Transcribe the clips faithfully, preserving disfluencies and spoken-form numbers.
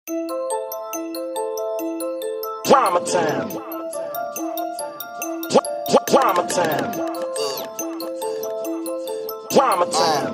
Drama time. Drama time. Drama time.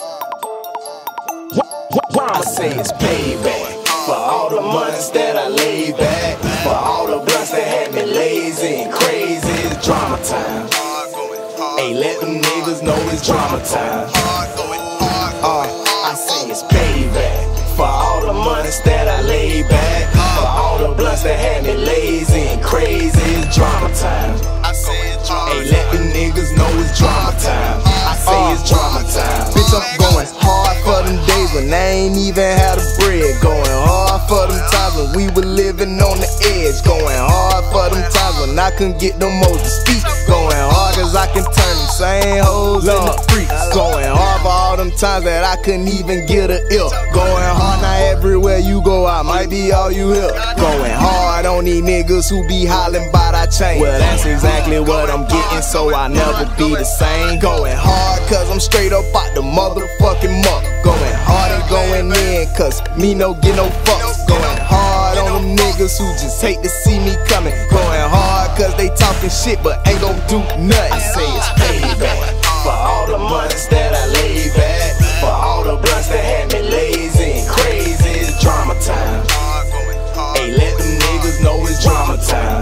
I say it's payback for all the months that I laid back, for all the blunts that had me lazy and crazy. It's drama time. Hey, let them niggas know it's drama time. Uh, I say it's payback for all the months that I laid back, for all the blunts that had me lazy and crazy. It's drama time. Hey, let the niggas know it's drama time. I say it's drama time. Bitch, I'm going hard for them days when I ain't even had a bread. Going hard for them times when we were living on the edge. Going hard for them times when I couldn't get them hoes to speak. Going hard cause I can turn them same hoes into freaks. Going hard for all them times that I couldn't even get a ill. Going hard now everywhere you go, I might be all you hear. Going hard on these niggas who be hollering by that chain. Well, that's exactly what I'm getting, so I'll never be the same. Going hard cause I'm straight up out the motherfucking muck. Going hard and going in cause me no get no fucks. Going hard on them niggas who just hate to see me coming. Going hard cause they talking shit but ain't gon' do nothing. I say it's payback for all the months that I laid back, for all the blunts that had me lazy and crazy. It's drama time. Hey, let them niggas know it's drama time.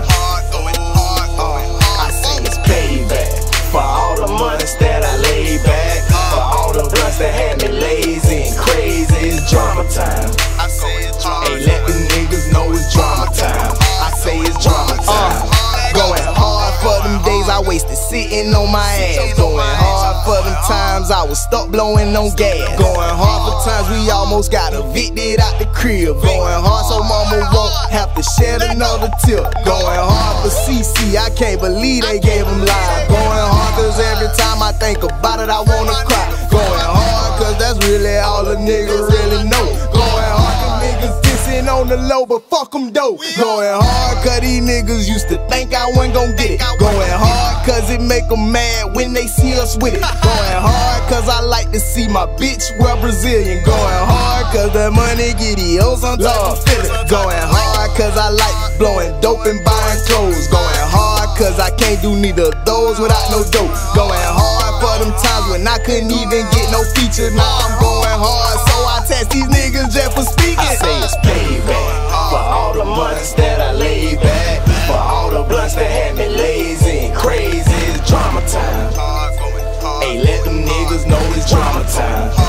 I say it's payback for all the months that I laid back, for all the blunts that had me lazy and crazy. It's drama time. Hey, let them niggas know it's drama time. I say it's drama time. Going hard for them days I wasted sitting on my ass. Going hard for them times I was stuck blowing on gas. Going hard for times we almost got evicted out the crib. Going hard so mama won't have to shed another tear. Going hard for C C, I can't believe they gave him life. Going hard cause every time I think about it I wanna cry. Going hard cause that's really all a nigga really know. Going hard cause niggas dissing on the low but fuck them though. Going hard cause these niggas used to think I wasn't gon' get it. Going hard cause it make them mad when they see us with it. Going hard cause I like to see my bitch wear Brazilian. Going hard cause the money get these hoes on top of feeling. Going hard cause I like blowing dope and buying clothes. Going hard cause I can't do neither of those without no dope. Going hard for them times when I couldn't even get no feature. Now I'm going hard so I test these niggas just for speaking. I say it's payback for all the months that I laid back, for all the blunts that had me lazy and crazy. It's drama time. Hey, let them niggas know it's drama time.